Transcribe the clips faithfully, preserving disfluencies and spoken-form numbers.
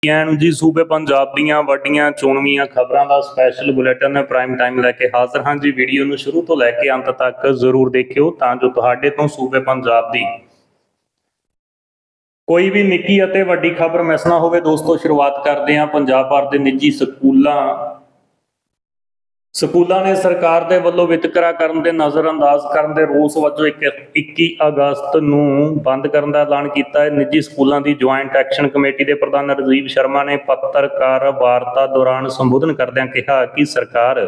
ਸਾਰਿਆਂ ਨੂੰ जी सूबे पंजाब ਦੀਆਂ ਵੱਡੀਆਂ ਚੋਣਵੀਆਂ ਖਬਰਾਂ ਦਾ ਸਪੈਸ਼ਲ ਬੁਲੇਟਿਨ ਪ੍ਰਾਈਮ ਟਾਈਮ ਲੈ ਕੇ ਹਾਜ਼ਰ ਹਾਂ ਜੀ। ਵੀਡੀਓ ਨੂੰ ਸ਼ੁਰੂ ਤੋਂ ਲੈ ਕੇ ਅੰਤ ਤੱਕ ਜ਼ਰੂਰ ਦੇਖਿਓ ਤਾਂ ਜੋ ਤੁਹਾਡੇ ਤੋਂ ਸੂਬੇ ਪੰਜਾਬ ਦੀ ਕੋਈ ਵੀ ਨਿੱਕੀ ਅਤੇ ਵੱਡੀ ਖਬਰ ਮਿਸ ਨਾ ਹੋਵੇ। ਦੋਸਤੋ ਸ਼ੁਰੂਆਤ ਕਰਦੇ ਹਾਂ ਪੰਜਾਬ ਭਰ ਦੇ ਨਿੱਜੀ ਸਕੂਲਾਂ ਸਕੂਲਾਂ ਨੇ ਸਰਕਾਰ ਦੇ ਵੱਲੋਂ ਵਿਤਕਰਾ ਕਰਨ ਦੇ ਨਜ਼ਰਅੰਦਾਜ਼ ਕਰਨ ਦੇ ਰੋਸ ਵਜੋਂ ਇੱਕੀ ਅਗਸਤ ਨੂੰ ਬੰਦ ਕਰਨ ਦਾ ਐਲਾਨ ਕੀਤਾ ਹੈ। ਨਿੱਜੀ ਸਕੂਲਾਂ ਦੀ ਜੁਆਇੰਟ ਐਕਸ਼ਨ ਕਮੇਟੀ ਦੇ ਪ੍ਰਧਾਨ ਰਾਜੀਵ ਸ਼ਰਮਾ ਨੇ ਪੱਤਰਕਾਰ ਵਾਰਤਾ ਦੌਰਾਨ ਸੰਬੋਧਨ ਕਰਦਿਆਂ ਕਿਹਾ ਕਿ ਸਰਕਾਰ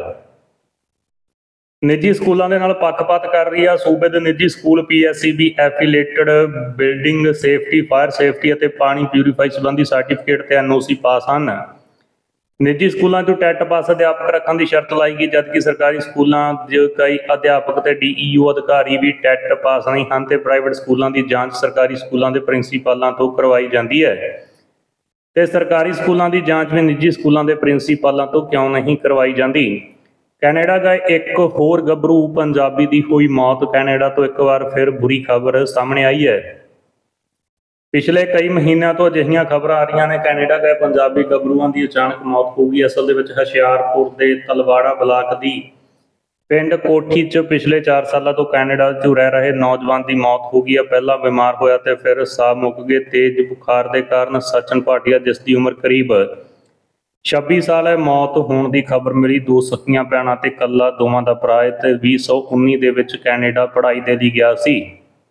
ਨਿੱਜੀ ਸਕੂਲਾਂ ਦੇ ਨਾਲ ਪੱਖਪਾਤ ਕਰ ਰਹੀ ਹੈ। ਸੂਬੇ ਦੇ ਨਿੱਜੀ school P S E B affiliated building safety, fire safety ਅਤੇ ਪਾਣੀ ਪਿਊਰੀਫਾਈ ਸੰਬੰਧੀ ਸਰਟੀਫਿਕੇਟ ਤੇ ਐਨ ਓ ਸੀ ਪਾਸ ਹਨ। ਨਿੱਜੀ ਸਕੂਲਾਂ 'ਚੋਂ ਟੈਟ ਪਾਸ ਅਧਿਆਪਕ ਰੱਖਣ ਦੀ ਸ਼ਰਤ ਲਾਈ ਗਈ, ਜਦਕਿ ਸਰਕਾਰੀ ਸਕੂਲਾਂ 'ਚ ਕਈ ਅਧਿਆਪਕ ਤੇ ਡੀ ਈ ਓ ਅਧਿਕਾਰੀ ਵੀ ਟੈਟ ਪਾਸ ਨਹੀਂ ਹਨ ਤੇ ਪ੍ਰਾਈਵੇਟ ਸਕੂਲਾਂ ਦੀ ਜਾਂਚ ਸਰਕਾਰੀ ਸਕੂਲਾਂ ਦੇ ਪ੍ਰਿੰਸੀਪਲਾਂ ਤੋਂ ਕਰਵਾਈ ਜਾਂਦੀ ਹੈ ਤੇ ਸਰਕਾਰੀ ਸਕੂਲਾਂ ਦੀ ਜਾਂਚ ਵੀ ਨਿੱਜੀ ਸਕੂਲਾਂ ਦੇ ਪ੍ਰਿੰਸੀਪਲਾਂ ਤੋਂ ਕਿਉਂ ਨਹੀਂ ਕਰਵਾਈ ਜਾਂਦੀ। ਕੈਨੇਡਾ ਗਏ ਇੱਕ ਹੋਰ ਗੱਭਰੂ ਪੰਜਾਬੀ ਦੀ ਹੋਈ ਮੌਤ। ਕੈਨੇਡਾ ਤੋਂ ਇੱਕ ਵਾਰ ਫਿਰ ਬੁਰੀ ਖਬਰ ਸਾਹਮਣੇ ਆਈ ਹੈ। ਪਿਛਲੇ ਕਈ ਮਹੀਨਿਆਂ ਤੋਂ ਅਜਿਹੀਆਂ ਖਬਰਾਂ ਆ ਰਹੀਆਂ ਨੇ ਕੈਨੇਡਾ ਗਏ ਪੰਜਾਬੀ ਗੱਭਰੂਆਂ ਦੀ ਅਚਾਨਕ ਮੌਤ ਹੋ ਗਈ। ਅਸਲ ਦੇ ਵਿੱਚ ਹੁਸ਼ਿਆਰਪੁਰ ਦੇ ਤਲਵਾੜਾ ਬਲਾਕ ਦੀ ਪਿੰਡ ਕੋਠੀ 'ਚ ਪਿਛਲੇ ਚਾਰ ਸਾਲਾਂ ਤੋਂ ਕੈਨੇਡਾ 'ਚ ਰਹਿ ਰਹੇ ਨੌਜਵਾਨ ਦੀ ਮੌਤ ਹੋ ਗਈ ਹੈ। ਪਹਿਲਾਂ ਬਿਮਾਰ ਹੋਇਆ ਤੇ ਫਿਰ ਸਾਹ ਮੁੱਕ ਗਏ ਤੇਜ਼ ਬੁਖਾਰ ਦੇ ਕਾਰਨ। ਸਚਨ ਭਾਟੀਆ, ਜਿਸ ਦੀ ਉਮਰ ਕਰੀਬ ਛੱਬੀ ਸਾਲ ਹੈ, ਮੌਤ ਹੋਣ ਦੀ ਖਬਰ ਮਿਲੀ। ਦੋ ਸਕੀਆਂ ਭੈਣਾਂ ਤੇ ਇਕੱਲਾ ਦੋਵਾਂ ਦਾ ਭਰਾ ਹੈ ਤੇ ਵੀਹ ਸੌ ਉੱਨੀ ਦੇ ਵਿੱਚ ਕੈਨੇਡਾ ਪੜ੍ਹਾਈ ਦੇ ਲਈ ਗਿਆ ਸੀ।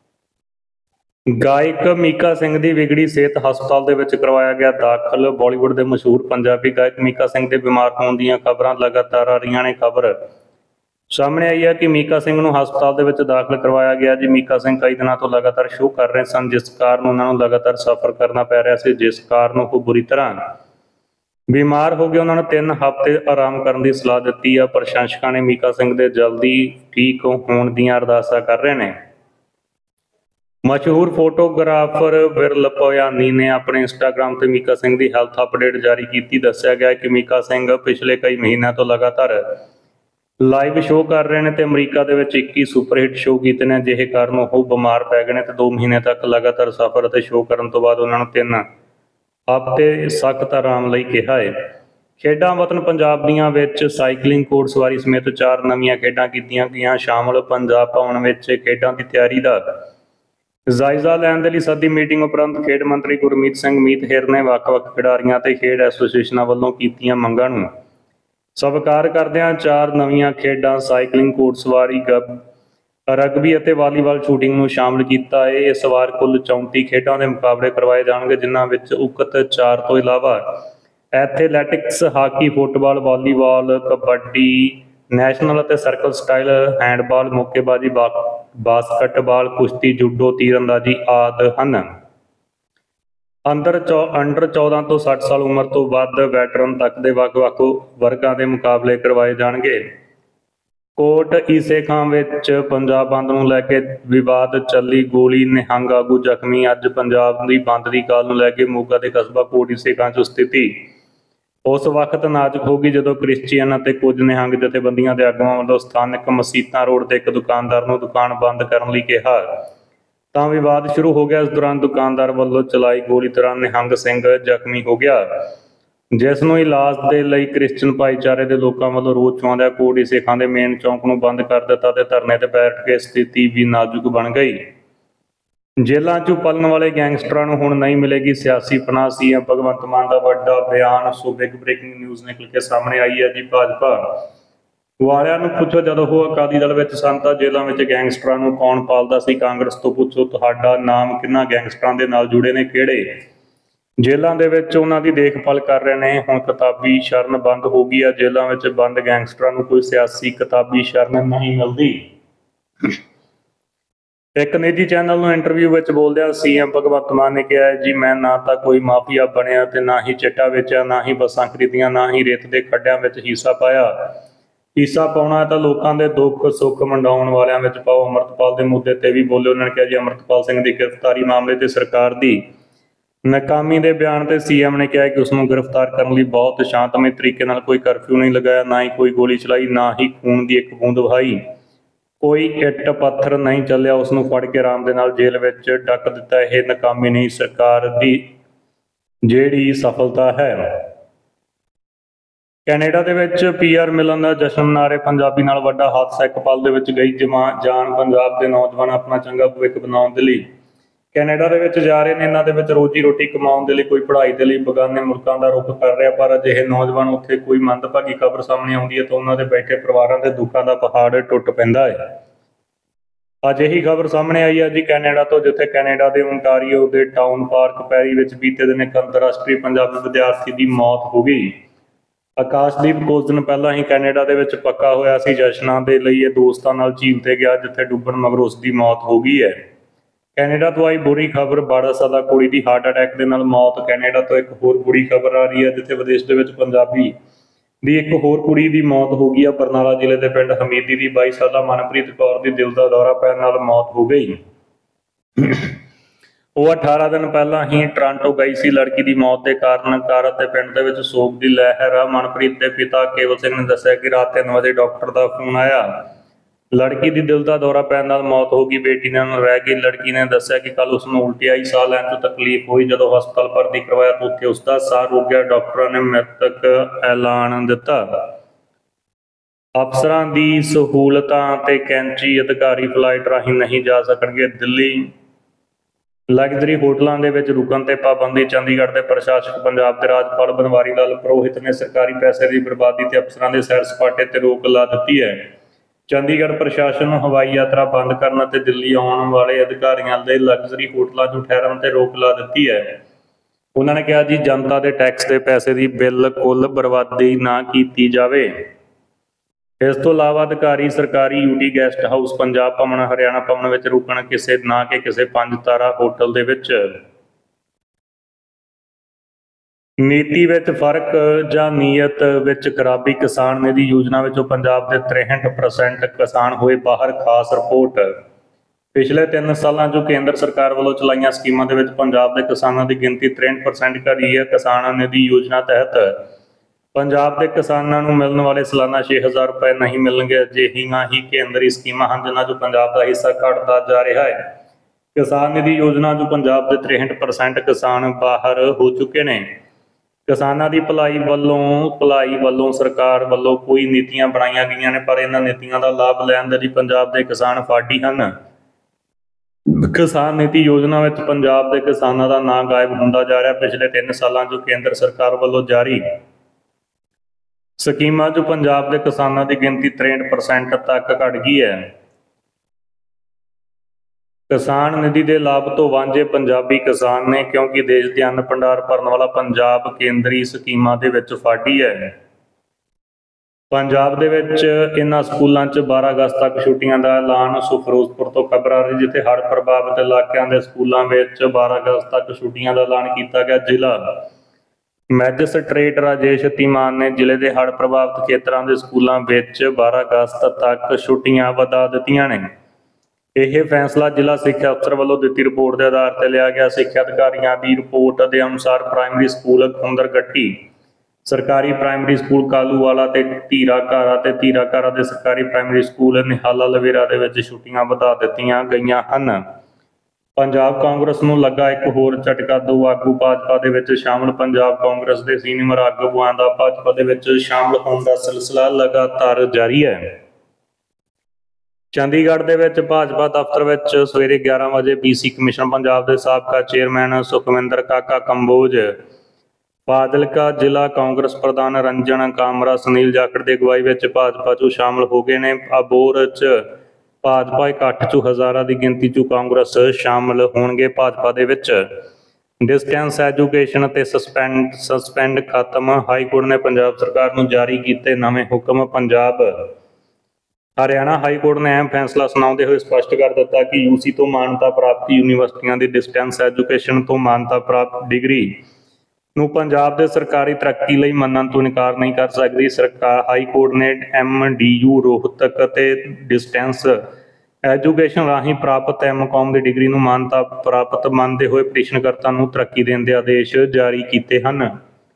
ਗਾਇਕ ਮੀਕਾ ਸਿੰਘ ਦੀ ਵਿਗੜੀ ਸਿਹਤ, ਹਸਪਤਾਲ ਦੇ ਵਿੱਚ ਕਰਵਾਇਆ ਗਿਆ ਦਾਖਲ। ਬਾਲੀਵੁੱਡ ਦੇ ਮਸ਼ਹੂਰ ਪੰਜਾਬੀ ਗਾਇਕ ਮੀਕਾ ਸਿੰਘ ਦੇ ਬਿਮਾਰ ਹੋਣ ਦੀਆਂ ਖਬਰਾਂ ਲਗਾਤਾਰ ਆ ਰਹੀਆਂ ਨੇ। ਖਬਰ ਸਾਹਮਣੇ ਆਈ ਹੈ ਕਿ ਮੀਕਾ ਸਿੰਘ ਨੂੰ ਹਸਪਤਾਲ ਦੇ ਵਿੱਚ ਦਾਖਲ ਕਰਵਾਇਆ ਗਿਆ ਜੀ। ਮੀਕਾ ਸਿੰਘ ਕਈ ਦਿਨਾਂ ਤੋਂ ਲਗਾਤਾਰ ਸ਼ੋਅ ਕਰ ਰਹੇ ਸਨ, ਜਿਸ ਕਾਰਨ ਉਹਨਾਂ ਨੂੰ ਲਗਾਤਾਰ ਸਫ਼ਰ ਕਰਨਾ ਪੈ ਰਿਹਾ ਸੀ, ਜਿਸ ਕਾਰਨ ਉਹ ਬੁਰੀ ਤਰ੍ਹਾਂ ਬਿਮਾਰ ਹੋ ਗਏ। ਉਹਨਾਂ ਨੂੰ ਤਿੰਨ ਹਫ਼ਤੇ ਆਰਾਮ ਕਰਨ ਦੀ ਸਲਾਹ ਦਿੱਤੀ ਆ। ਪ੍ਰਸ਼ੰਸਕਾਂ ਨੇ ਮੀਕਾ ਸਿੰਘ ਦੇ ਜਲਦੀ ਠੀਕ ਹੋਣ ਦੀਆਂ ਅਰਦਾਸਾਂ ਕਰ ਰਹੇ ਨੇ। ਮਸ਼ਹੂਰ ਫੋਟੋਗ੍ਰਾਫਰ ਵਿਰਲ ਭੋਇਆਨੀ ਨੇ ਆਪਣੇ ਇੰਸਟਾਗ੍ਰਾਮ ਤੇ ਮੀਕਾ ਸਿੰਘ ਦੀ ਹੈਲਥ ਅਪਡੇਟ ਜਾਰੀ ਕੀਤੀ। ਦੱਸਿਆ ਗਿਆ ਕਿ ਮੀਕਾ ਸਿੰਘ ਪਿਛਲੇ ਕਈ ਮਹੀਨਿਆਂ ਤੋਂ ਲਗਾਤਾਰ ਲਾਈਵ ਸ਼ੋਅ ਕਰ ਰਹੇ ਨੇ ਤੇ ਅਮਰੀਕਾ ਦੇ ਵਿੱਚ ਇੱਕੀ ਸੁਪਰਹਿੱਟ ਸ਼ੋਅ ਕੀਤੇ ਨੇ। ਅਜਿਹੇ ਕਾਰਨ ਉਹ ਬਿਮਾਰ ਪੈ ਗਏ ਨੇ ਤੇ ਦੋ ਮਹੀਨੇ ਤੱਕ ਲਗਾਤਾਰ ਸਫ਼ਰ ਅਤੇ ਸ਼ੋਅ ਕਰਨ ਤੋਂ ਬਾਅਦ ਉਹਨਾਂ ਨੂੰ ਤਿੰਨ ਹਫ਼ਤੇ ਸਖਤ ਆਰਾਮ ਲਈ ਕਿਹਾ ਹੈ। ਖੇਡਾਂ ਵਤਨ ਪੰਜਾਬ ਦੀਆਂ ਵਿੱਚ ਸਾਈਕਲਿੰਗ, ਘੋੜਸਵਾਰੀ ਸਮੇਤ ਚਾਰ ਨਵੀਆਂ ਖੇਡਾਂ ਕੀਤੀਆਂ ਗਈਆਂ ਸ਼ਾਮਲ। ਪੰਜਾਬ ਭਵਨ ਵਿੱਚ ਖੇਡਾਂ ਦੀ ਤਿਆਰੀ ਦਾ ਜਾਇਜ਼ਾ ਲੈਣ ਦੇ ਲਈ ਸੱਦੀ ਮੀਟਿੰਗ ਉਪਰੰਤ ਖੇਡ ਮੰਤਰੀ ਗੁਰਮੀਤ ਸਿੰਘ ਮੀਤਹਿਰ ਨੇ ਵੱਖ-ਵੱਖ ਖਿਡਾਰੀਆਂ ਤੇ ਖੇਡ ਐਸੋਸੀਏਸ਼ਨਾਂ ਵੱਲੋਂ ਕੀਤੀਆਂ ਮੰਗਾਂ ਨੂੰ ਸਵੀਕਾਰ ਕਰਦਿਆਂ ਚਾਰ ਨਵੀਆਂ ਖੇਡਾਂ ਸਾਈਕਲਿੰਗ, ਘੋੜਸਵਾਰੀ, ਰਗਬੀ ਅਤੇ ਵਾਲੀਬਾਲ ਸ਼ੂਟਿੰਗ ਨੂੰ ਸ਼ਾਮਲ ਕੀਤਾ ਹੈ। ਇਸ ਵਾਰ ਕੁੱਲ ਚੌਂਤੀ ਖੇਡਾਂ ਦੇ ਮੁਕਾਬਲੇ ਕਰਵਾਏ ਜਾਣਗੇ, ਜਿਨ੍ਹਾਂ ਵਿੱਚ ਉਕਤ ਚਾਰ ਤੋਂ ਇਲਾਵਾ athletics, hockey, football, volleyball, kabaddi, national ਅਤੇ ਸਰਕਲ ਸਟਾਈਲ, ਹੈਂਡਬਾਲ, ਮੁੱਕੇਬਾਜ਼ੀ, ਬਾਸਕਟਬਾਲ, ਕੁਸ਼ਤੀ, ਜੂਡੋ, ਤੀਰਅੰਦਾਜ਼ੀ ਆਦਿ ਹਨ। ਅੰਦਰ ਚੌ ਅੰਡਰ ਚੌਦਾਂ ਤੋਂ ਸੱਠ ਸਾਲ ਉਮਰ ਤੋਂ ਵੱਧ ਵੈਟਰਨ ਤੱਕ ਦੇ ਵੱਖ-ਵੱਖ ਵਰਗਾਂ ਦੇ ਮੁਕਾਬਲੇ ਕਰਵਾਏ ਜਾਣਗੇ। ਕੋਟ ਈਸੇ ਖਾਂ ਵਿੱਚ ਪੰਜਾਬ ਬੰਦ ਨੂੰ ਲੈ ਕੇ ਵਿਵਾਦ ਚੱਲੀ ਗੋਲੀ, ਨਿਹੰਗ ਆਗੂ ਜ਼ਖਮੀ। ਅੱਜ ਪੰਜਾਬ ਦੀ ਬੰਦ ਦੀ ਕਾਲ ਨੂੰ ਲੈ ਕੇ ਮੋਗਾ ਦੇ ਕਸਬਾ ਕੋਟ ਈਸੇ ਖਾਂ 'ਚ ਸਥਿਤੀ ਉਸ ਵਕਤ ਨਾਜ਼ੁਕ ਹੋ ਗਈ ਜਦੋਂ ਕ੍ਰਿਸਚੀਅਨ ਅਤੇ ਕੁਝ ਨਿਹੰਗ ਜਥੇਬੰਦੀਆਂ ਦੇ ਆਗੂਆਂ ਵੱਲੋਂ ਸਥਾਨਕ ਮਸੀਤਾਂ ਰੋਡ ਤੇ ਇੱਕ ਦੁਕਾਨਦਾਰ ਨੂੰ ਦੁਕਾਨ ਬੰਦ ਕਰਨ ਲਈ ਕਿਹਾ ਤਾਂ ਵਿਵਾਦ ਸ਼ੁਰੂ ਹੋ ਗਿਆ। ਇਸ ਦੌਰਾਨ ਦੁਕਾਨਦਾਰ ਵੱਲੋਂ ਚਲਾਈ ਗੋਲੀ ਦੌਰਾਨ ਨਿਹੰਗ ਸਿੰਘ ਜ਼ਖਮੀ ਹੋ ਗਿਆ, ਜਿਸ ਨੂੰ ਇਲਾਜ ਦੇ ਲਈ ਕ੍ਰਿਸਚਨ ਭਾਈਚਾਰੇ ਦੇ ਲੋਕਾਂ ਵੱਲੋਂ ਰੋਸ ਚੁਆਉਂਦਿਆਂ ਕੋਟ ਈਸੇ ਖਾਂ ਦੇ ਮੇਨ ਚੌਂਕ ਨੂੰ ਬੰਦ ਕਰ ਦਿੱਤਾ ਤੇ ਧਰਨੇ ਤੇ ਬੈਠ ਕੇ ਸਥਿਤੀ ਵੀ ਨਾਜ਼ੁਕ ਬਣ ਗਈ। ਜੇਲ੍ਹਾਂ 'ਚੋਂ ਪਲਣ ਵਾਲੇ ਗੈਂਗਸਟਰਾਂ ਨੂੰ ਹੁਣ ਨਹੀਂ ਮਿਲੇਗੀ ਸਿਆਸੀ ਪਨਾਹ। ਸੀ ਐਮ ਭਗਵੰਤ ਮਾਨ ਦਾ ਵੱਡਾ ਬਿਆਨ। ਸੋ ਬਿਗ ਬ੍ਰੇਕਿੰਗ ਨਿਊਜ਼ ਨਿਕਲ ਕੇ ਸਾਹਮਣੇ ਆਈ ਹੈ ਜੀ। ਭਾਜਪਾ ਵਾਲਿਆਂ ਨੂੰ ਪੁੱਛੋ, ਜਦੋਂ ਉਹ ਅਕਾਲੀ ਦਲ ਵਿੱਚ ਸਨ ਤਾਂ ਜੇਲ੍ਹਾਂ ਵਿੱਚ ਗੈਂਗਸਟਰਾਂ ਨੂੰ ਕੌਣ ਪਾਲਦਾ ਸੀ? ਕਾਂਗਰਸ ਤੋਂ ਪੁੱਛੋ, ਤੁਹਾਡਾ ਨਾਮ ਕਿਹਨਾਂ ਗੈਂਗਸਟਰਾਂ ਦੇ ਨਾਲ ਜੁੜੇ ਨੇ, ਕਿਹੜੇ ਜੇਲ੍ਹਾਂ ਦੇ ਵਿੱਚ ਉਹਨਾਂ ਦੀ ਦੇਖਭਾਲ ਕਰ ਰਹੇ ਨੇ? ਹੁਣ ਕਿਤਾਬੀ ਸ਼ਰਨ ਬੰਦ ਹੋ ਗਈ ਆ। ਜੇਲ੍ਹਾਂ ਵਿੱਚ ਬੰਦ ਗੈਂਗਸਟਰਾਂ ਨੂੰ ਕੋਈ ਸਿਆਸੀ ਕਿਤਾਬੀ ਸ਼ਰਨ ਨਹੀਂ ਮਿਲਦੀ। ਇੱਕ ਨਿੱਜੀ ਚੈਨਲ ਨੂੰ ਇੰਟਰਵਿਊ ਵਿੱਚ ਬੋਲਦਿਆਂ ਸੀ ਐਮ ਭਗਵੰਤ ਮਾਨ ਨੇ ਕਿਹਾ ਜੀ, ਮੈਂ ਨਾ ਤਾਂ ਕੋਈ ਮਾਫੀਆ ਬਣਿਆ ਤੇ ਨਾ ਹੀ ਚਿੱਟਾ ਵੇਚਿਆ, ਨਾ ਹੀ ਬੱਸਾਂ ਖਰੀਦੀਆਂ, ਨਾ ਹੀ ਰੇਤ ਦੇ ਖੱਡਿਆਂ ਵਿੱਚ ਹਿੱਸਾ ਪਾਇਆ। ਹਿੱਸਾ ਪਾਉਣਾ ਤਾਂ ਲੋਕਾਂ ਦੇ ਦੁੱਖ ਸੁੱਖ ਵੰਡਾਉਣ ਵਾਲਿਆਂ ਵਿੱਚ ਪਾਓ। ਅੰਮ੍ਰਿਤਪਾਲ ਦੇ ਮੁੱਦੇ ਤੇ ਵੀ ਬੋਲੇ। ਉਹਨਾਂ ਨੇ ਕਿਹਾ ਜੀ, ਅੰਮ੍ਰਿਤਪਾਲ ਸਿੰਘ ਦੀ ਗ੍ਰਿਫਤਾਰੀ ਮਾਮਲੇ ਤੇ ਸਰਕਾਰ ਦੀ ਨਾਕਾਮੀ ਦੇ ਬਿਆਨ ਤੇ ਸੀ ਐਮ ਨੇ ਕਿਹਾ ਕਿ ਉਸ ਨੂੰ ਗ੍ਰਿਫਤਾਰ ਕਰਨ ਲਈ ਬਹੁਤ ਸ਼ਾਂਤਮਈ ਤਰੀਕੇ ਨਾਲ ਕੋਈ ਕਰਫਿਊ ਨਹੀਂ ਲਗਾਇਆ, ਨਾ ਹੀ ਕੋਈ ਗੋਲੀ ਚਲਾਈ, ਨਾ ਹੀ ਖੂਨ ਦੀ ਇੱਕ ਬੂੰਦ ਵਹਾਈ, ਕੋਈ ਇੱਟ ਪੱਥਰ ਨਹੀਂ ਚੱਲਿਆ। ਉਸ ਨੂੰ ਫੜ ਕੇ ਆਰਾਮ ਦੇ ਨਾਲ ਜੇਲ੍ਹ ਵਿੱਚ ਡੱਕ ਦਿੱਤਾ। ਇਹ ਨਾਕਾਮੀ ਨਹੀਂ, ਸਰਕਾਰ ਦੀ ਜਿਹੜੀ ਸਫਲਤਾ ਹੈ। ਕੈਨੇਡਾ ਦੇ ਵਿੱਚ ਪੀ ਆਰ ਮਿਲਣ ਦਾ ਜਸ਼ਨ ਮਨਾ ਰਹੇ ਪੰਜਾਬੀ ਨਾਲ ਵੱਡਾ ਹਾਦਸਾ। ਇੱਕ ਪਲ ਦੇ ਵਿੱਚ ਗਈ ਜਮਾ ਜਾਨ। ਪੰਜਾਬ ਦੇ ਨੌਜਵਾਨ ਆਪਣਾ ਚੰਗਾ ਭਵਿੱਖ ਬਣਾਉਣ ਦੇ ਲਈ ਕੈਨੇਡਾ ਦੇ ਵਿੱਚ ਜਾ ਰਹੇ ਨੇ। ਇਹਨਾਂ ਦੇ ਵਿੱਚ ਰੋਜੀ ਰੋਟੀ ਕਮਾਉਣ ਦੇ ਲਈ, ਕੋਈ ਪੜ੍ਹਾਈ ਦੇ ਲਈ ਬਗਾਨੇ ਮੁਲਕਾਂ ਦਾ ਰੁਖ ਕਰ ਰਿਹਾ। ਪਰ ਅਜਿਹੇ ਨੌਜਵਾਨ ਉੱਥੇ ਕੋਈ ਮੰਦਭਾਗੀ ਖਬਰ ਸਾਹਮਣੇ ਆਉਂਦੀ ਹੈ ਤਾਂ ਉਹਨਾਂ ਦੇ ਬੈਠੇ ਪਰਿਵਾਰਾਂ ਦੇ ਦੁੱਖਾਂ ਦਾ ਪਹਾੜ ਟੁੱਟ ਪੈਂਦਾ ਹੈ। ਅਜਿਹੀ ਖਬਰ ਸਾਹਮਣੇ ਆਈ ਹੈ ਜੀ ਕੈਨੇਡਾ ਤੋਂ, ਜਿੱਥੇ ਕੈਨੇਡਾ ਦੇ ਓਨਟਾਰੀਓ ਦੇ ਟਾਊਨ ਪਾਰਕ ਪੈਰੀ ਵਿੱਚ ਬੀਤੇ ਦਿਨ ਇੱਕ ਅੰਤਰਰਾਸ਼ਟਰੀ ਪੰਜਾਬੀ ਵਿਦਿਆਰਥੀ ਦੀ ਮੌਤ ਹੋ ਗਈ। ਆਕਾਸ਼ਦੀਪ ਕੁਝ ਦਿਨ ਪਹਿਲਾਂ ਹੀ ਕੈਨੇਡਾ ਦੇ ਵਿੱਚ ਪੱਕਾ ਹੋਇਆ ਸੀ। ਜਸ਼ਨਾਂ ਦੇ ਲਈ ਇਹ ਦੋਸਤਾਂ ਨਾਲ ਝੀਲ ਤੇ ਗਿਆ, ਜਿੱਥੇ ਡੁੱਬਣ ਮਗਰੋਂ ਉਸ ਦੀ ਮੌਤ ਹੋ ਗਈ ਹੈ। ਕੈਨੇਡਾ ਤੋਂ ਆਈ ਬੁਰੀ ਖਬਰ, ਬਾਰਾਂ ਸਾਲਾ ਕੁੜੀ ਦੀ ਹਾਰਟ ਅਟੈਕ ਦੇ ਨਾਲ ਮੌਤ। ਕੈਨੇਡਾ ਤੋਂ ਇੱਕ ਹੋਰ ਬੁਰੀ ਖਬਰ ਆ ਰਹੀ ਹੈ, ਜਿੱਥੇ ਵਿਦੇਸ਼ ਦੇ ਵਿੱਚ ਪੰਜਾਬੀ ਦੀ ਇੱਕ ਹੋਰ ਕੁੜੀ ਦੀ ਮੌਤ ਹੋ ਗਈ ਹੈ। ਬਰਨਾਲਾ ਜ਼ਿਲ੍ਹੇ ਦੇ ਪਿੰਡ ਹਮੀਦੀ ਦੀ ਬਾਈ ਸਾਲਾ ਮਨਪ੍ਰੀਤ ਕੌਰ ਦੀ ਦਿਲ ਦਾ ਦੌਰਾ ਪੈਣ ਨਾਲ ਮੌਤ ਹੋ ਗਈ। ਉਹ ਅਠਾਰਾਂ ਦਿਨ ਪਹਿਲਾਂ ਹੀ ਟੋਰਾਂਟੋ ਗਈ ਸੀ। ਲੜਕੀ ਦੀ ਮੌਤ ਦੇ ਕਾਰਨ ਘਰ ਅਤੇ ਪਿੰਡ ਦੇ ਵਿੱਚ ਸੋਗ ਦੀ ਲਹਿਰ ਆ। ਮਨਪ੍ਰੀਤ ਦੇ ਪਿਤਾ ਕੇਵਲ ਸਿੰਘ ਨੇ ਦੱਸਿਆ ਕਿ ਰਾਤ ਤਿੰਨ ਵਜੇ ਡਾਕਟਰ ਦਾ ਫੋਨ ਆਇਆ, ਲੜਕੀ ਦੀ ਦਿਲ ਦਾ ਦੌਰਾ ਪੈਣ ਨਾਲ ਮੌਤ ਹੋ ਗਈ। ਬੇਟੀ ਨਾਲ ਰਹਿ ਗਈ। ਲੜਕੀ ਨੇ ਦੱਸਿਆ ਕਿ ਕੱਲ ਉਸ ਨੂੰ ਉਲਟੀ ਆਈ, ਸਾਹ ਲੈਣ 'ਚ ਤਕਲੀਫ ਹੋਈ। ਜਦੋਂ ਹਸਪਤਾਲ ਭਰਤੀ ਕਰਵਾਇਆ ਤਾਂ ਉੱਥੇ ਉਸ ਦਾ ਸਾਹ ਰੁਕ ਗਿਆ। ਡਾਕਟਰਾਂ ਨੇ ਮ੍ਰਿਤਕ ਐਲਾਨ ਦਿੱਤਾ। ਅਫਸਰਾਂ ਦੀ ਸਹੂਲਤਾਂ ਤੇ ਕੈਂਚੀ ਅਧਿਕਾਰੀ ਫਲਾਈਟ ਰਾਹੀਂ ਨਹੀਂ ਜਾ ਸਕਣਗੇ ਦਿੱਲੀ। ਲਗਜ਼ਰੀ ਹੋਟਲਾਂ ਦੇ ਵਿੱਚ ਰੁਕਣ ਤੇ ਪਾਬੰਦੀ। ਚੰਡੀਗੜ੍ਹ ਦੇ ਪ੍ਰਸ਼ਾਸਕ ਪੰਜਾਬ ਦੇ ਰਾਜਪਾਲ ਬਨਵਾਰੀ ਲਾਲ ਪੁਰੋਹਿਤ ਨੇ ਸਰਕਾਰੀ ਪੈਸੇ ਦੀ ਬਰਬਾਦੀ ਤੇ ਅਫਸਰਾਂ ਦੇ ਸੈਰ ਸਪਾਟੇ ਤੇ ਰੋਕ ਲਾ ਦਿੱਤੀ ਹੈ। ਚੰਡੀਗੜ੍ਹ ਪ੍ਰਸ਼ਾਸਨ ਨੂੰ ਹਵਾਈ ਯਾਤਰਾ ਬੰਦ ਕਰਨ ਅਤੇ ਦਿੱਲੀ ਆਉਣ ਵਾਲੇ ਅਧਿਕਾਰੀਆਂ ਦੇ ਲਗਜ਼ਰੀ ਹੋਟਲਾਂ 'ਚ ਠਹਿਰਨ ਤੇ ਰੋਕ ਲਾ ਦਿੱਤੀ ਹੈ। ਉਹਨਾਂ ਨੇ ਕਿਹਾ ਜੀ ਜਨਤਾ ਦੇ ਟੈਕਸ ਦੇ ਪੈਸੇ ਦੀ ਬਿਲਕੁਲ ਬਰਬਾਦੀ ਨਾ ਕੀਤੀ ਜਾਵੇ। ਇਸ ਤੋਂ ਇਲਾਵਾ ਅਧਿਕਾਰੀ ਸਰਕਾਰੀ UT guest house, Punjab Bhavan, Haryana Bhavan ਵਿੱਚ ਰੁਕਣ, ਕਿਸੇ ਨਾ ਕਿ ਕਿਸੇ ਪੰਜ ਤਾਰਾ ਹੋਟਲ ਦੇ ਵਿੱਚ। ਨੀਤੀ ਵਿੱਚ ਫਰਕ ਜਾਂ ਨੀਅਤ ਵਿੱਚ ਖਰਾਬੀ। ਕਿਸਾਨ ਨਿਧੀ ਯੋਜਨਾ ਵਿੱਚੋਂ ਪੰਜਾਬ ਦੇ ਤ੍ਰੇਹਠ ਪਰਸੈਂਟ ਕਿਸਾਨ ਹੋਏ ਬਾਹਰ। ਖਾਸ ਰਿਪੋਰਟ। ਪਿਛਲੇ ਤਿੰਨ ਸਾਲਾਂ 'ਚੋਂ ਕੇਂਦਰ ਸਰਕਾਰ ਵੱਲੋਂ ਚਲਾਈਆਂ ਸਕੀਮਾਂ ਦੇ ਵਿੱਚ ਪੰਜਾਬ ਦੇ ਕਿਸਾਨਾਂ ਦੀ ਗਿਣਤੀ ਤ੍ਰੇਹਠ ਪਰਸੈਂਟ ਘਟੀ ਹੈ। ਕਿਸਾਨ ਨਿਧੀ ਯੋਜਨਾ ਤਹਿਤ ਪੰਜਾਬ ਦੇ ਕਿਸਾਨਾਂ ਨੂੰ ਮਿਲਣ ਵਾਲੇ ਸਾਲਾਨਾ ਛੇ ਹਜ਼ਾਰ ਰੁਪਏ ਨਹੀਂ ਮਿਲਣਗੇ। ਅਜਿਹੀਆਂ ਹੀ ਕੇਂਦਰੀ ਸਕੀਮਾਂ ਹਨ ਜਿਨ੍ਹਾਂ 'ਚੋਂ ਪੰਜਾਬ ਦਾ ਹਿੱਸਾ ਘਟਦਾ ਜਾ ਰਿਹਾ ਹੈ। ਕਿਸਾਨ ਨਿਧੀ ਯੋਜਨਾ 'ਚੋਂ ਪੰਜਾਬ ਦੇ ਤ੍ਰੇਹਠ ਪਰਸੈਂਟ ਕਿਸਾਨ ਬਾਹਰ ਹੋ ਚੁੱਕੇ ਨੇ। ਕਿਸਾਨਾਂ ਦੀ ਭਲਾਈ ਵੱਲੋਂ ਭਲਾਈ ਵੱਲੋਂ ਸਰਕਾਰ ਵੱਲੋਂ ਕੋਈ ਨੀਤੀਆਂ ਬਣਾਈਆਂ ਗਈਆਂ ਨੇ, ਪਰ ਇਹਨਾਂ ਨੀਤੀਆਂ ਦਾ ਲਾਭ ਲੈਣ ਦੇ ਲਈ ਪੰਜਾਬ ਦੇ ਕਿਸਾਨ ਫਾਡੀ ਹਨ। ਕਿਸਾਨ ਨੀਤੀ ਯੋਜਨਾ ਵਿੱਚ ਪੰਜਾਬ ਦੇ ਕਿਸਾਨਾਂ ਦਾ ਨਾਂ ਗਾਇਬ ਹੁੰਦਾ ਜਾ ਰਿਹਾ। ਪਿਛਲੇ ਤਿੰਨ ਸਾਲਾਂ 'ਚੋਂ ਕੇਂਦਰ ਸਰਕਾਰ ਵੱਲੋਂ ਜਾਰੀ ਸਕੀਮਾਂ 'ਚ ਪੰਜਾਬ ਦੇ ਕਿਸਾਨਾਂ ਦੀ ਗਿਣਤੀ ਤ੍ਰੇਹਠ ਪਰਸੈਂਟ ਤੱਕ ਘਟ ਗਈ ਹੈ। ਕਿਸਾਨ ਨਿਧੀ ਦੇ ਲਾਭ ਤੋਂ ਵਾਂਝੇ ਪੰਜਾਬੀ ਕਿਸਾਨ ਨੇ, ਕਿਉਂਕਿ ਦੇਸ਼ ਦੇ ਅੰਨ ਭੰਡਾਰ ਭਰਨ ਵਾਲਾ ਪੰਜਾਬ ਕੇਂਦਰੀ ਸਕੀਮਾਂ ਦੇ ਵਿੱਚ ਫਾਡੀ ਹੈ। ਪੰਜਾਬ ਦੇ ਵਿੱਚ ਇਹਨਾਂ ਸਕੂਲਾਂ 'ਚ ਬਾਰਾਂ ਅਗਸਤ ਤੱਕ ਛੁੱਟੀਆਂ ਦਾ ਐਲਾਨ। ਸੋ ਫਿਰੋਜ਼ਪੁਰ ਤੋਂ ਖਬਰ ਆ ਰਹੀ, ਜਿੱਥੇ ਹੜ੍ਹ ਪ੍ਰਭਾਵਿਤ ਇਲਾਕਿਆਂ ਦੇ ਸਕੂਲਾਂ ਵਿੱਚ ਬਾਰਾਂ ਅਗਸਤ ਤੱਕ ਛੁੱਟੀਆਂ ਦਾ ਐਲਾਨ ਕੀਤਾ ਗਿਆ। ਜ਼ਿਲ੍ਹਾ ਮੈਜਿਸਟ੍ਰੇਟ ਰਾਜੇਸ਼ ਧੀਮਾਨ ਨੇ ਜ਼ਿਲ੍ਹੇ ਦੇ ਹੜ੍ਹ ਪ੍ਰਭਾਵਿਤ ਖੇਤਰਾਂ ਦੇ ਸਕੂਲਾਂ ਵਿੱਚ ਬਾਰਾਂ ਅਗਸਤ ਤੱਕ ਛੁੱਟੀਆਂ ਵਧਾ ਦਿੱਤੀਆਂ ਨੇ। ਇਹ ਫੈਸਲਾ ਜ਼ਿਲ੍ਹਾ ਸਿੱਖਿਆ ਅਫਸਰ ਵੱਲੋਂ ਦਿੱਤੀ ਰਿਪੋਰਟ ਦੇ ਆਧਾਰ ਤੇ ਲਿਆ ਗਿਆ। ਸਿੱਖਿਆ ਅਧਿਕਾਰੀਆਂ ਦੀ ਰਿਪੋਰਟ ਦੇ ਅਨੁਸਾਰ ਪ੍ਰਾਇਮਰੀ ਸਕੂਲ ਖੁੰਦਰਗੱਟੀ, ਸਰਕਾਰੀ ਪ੍ਰਾਇਮਰੀ ਸਕੂਲ ਕਾਲੂਵਾਲਾ ਤੇ ਧੀਰਾ ਘਾਰਾ ਤੇ ਧੀਰਾ ਘਾਰਾ ਦੇ ਸਰਕਾਰੀ ਪ੍ਰਾਇਮਰੀ ਸਕੂਲ ਨਿਹਾਲਾ ਲਵੇਰਾ ਦੇ ਵਿੱਚ ਛੁੱਟੀਆਂ ਵਧਾ ਦਿੱਤੀਆਂ ਗਈਆਂ ਹਨ। ਪੰਜਾਬ ਕਾਂਗਰਸ ਨੂੰ ਲੱਗਾ ਇੱਕ ਹੋਰ ਝਟਕਾ। ਦੋ ਆਗੂ ਭਾਜਪਾ ਦੇ ਵਿੱਚ ਸ਼ਾਮਲ। ਪੰਜਾਬ ਕਾਂਗਰਸ ਦੇ ਸੀਨੀਅਰ ਆਗੂਆਂ ਦਾ ਭਾਜਪਾ ਦੇ ਵਿੱਚ ਸ਼ਾਮਲ ਹੋਣ ਦਾ ਸਿਲਸਿਲਾ ਲਗਾਤਾਰ ਜਾਰੀ ਹੈ। ਚੰਡੀਗੜ੍ਹ ਦੇ ਵਿੱਚ ਭਾਜਪਾ ਦਫ਼ਤਰ ਵਿੱਚ ਸਵੇਰੇ ਗਿਆਰਾਂ ਵਜੇ ਬੀਸੀ ਕਮਿਸ਼ਨ ਪੰਜਾਬ ਦੇ ਸਾਬਕਾ ਚੇਅਰਮੈਨ ਸੁਖਵਿੰਦਰ ਕਾਕਾ ਕੰਬੋਜ, ਫਾਜ਼ਿਲਕਾ ਜ਼ਿਲ੍ਹਾ ਕਾਂਗਰਸ ਪ੍ਰਧਾਨ ਰੰਜਨ ਕਾਮਰਾ, ਸੁਨੀਲ ਜਾਖੜ ਦੀ ਅਗਵਾਈ ਵਿੱਚ ਭਾਜਪਾ 'ਚੋਂ ਸ਼ਾਮਲ ਹੋ ਗਏ ਨੇ। ਅਬੋਹਰ 'ਚ ਭਾਜਪਾ ਇਕੱਠ 'ਚੋਂ ਹਜ਼ਾਰਾਂ ਦੀ ਗਿਣਤੀ 'ਚੋਂ ਕਾਂਗਰਸ ਸ਼ਾਮਲ ਹੋਣਗੇ। ਭਾਜਪਾ ਦੇ ਵਿੱਚ ਡਿਸਟੈਂਸ ਐਜੂਕੇਸ਼ਨ ਤੇ ਸਸਪੈਂਡ ਸਸਪੈਂਡ ਖਤਮ। ਹਾਈਕੋਰਟ ਨੇ ਪੰਜਾਬ ਸਰਕਾਰ ਨੂੰ ਜਾਰੀ ਕੀਤੇ ਨਵੇਂ ਹੁਕਮ। ਪੰਜਾਬ ਹਰਿਆਣਾ ਹਾਈਕੋਰਟ ਨੇ ਅਹਿਮ ਫੈਸਲਾ ਸੁਣਾਉਂਦੇ ਹੋਏ ਸਪਸ਼ਟ ਕਰ ਦਿੱਤਾ ਕਿ ਯੂਸੀ ਤੋਂ ਮਾਨਤਾ ਪ੍ਰਾਪਤ ਯੂਨੀਵਰਸਿਟੀਆਂ ਦੀ ਡਿਸਟੈਂਸ ਐਜੂਕੇਸ਼ਨ ਤੋਂ ਮਾਨਤਾ ਪ੍ਰਾਪਤ ਡਿਗਰੀ ਨੂੰ ਪੰਜਾਬ ਦੇ ਸਰਕਾਰੀ ਤਰੱਕੀ ਲਈ ਮੰਨਣ ਤੋਂ ਇਨਕਾਰ ਨਹੀਂ ਕਰ ਸਕਦੀ। ਸਰਕਾਰ ਹਾਈਕੋਰਟ ਨੇ ਐਮ ਡੀ ਯੂ ਰੋਹਤਕ ਅਤੇ ਡਿਸਟੈਂਸ ਐਜੂਕੇਸ਼ਨ ਰਾਹੀਂ ਪ੍ਰਾਪਤ ਐਮ ਕਾਮ ਦੀ ਡਿਗਰੀ ਨੂੰ ਮਾਨਤਾ ਪ੍ਰਾਪਤ ਮੰਨਦੇ ਹੋਏ ਪਟੀਸ਼ਨਕਰਤਾ ਨੂੰ ਤਰੱਕੀ ਦੇਣ ਦੇ ਆਦੇਸ਼ ਜਾਰੀ ਕੀਤੇ ਹਨ।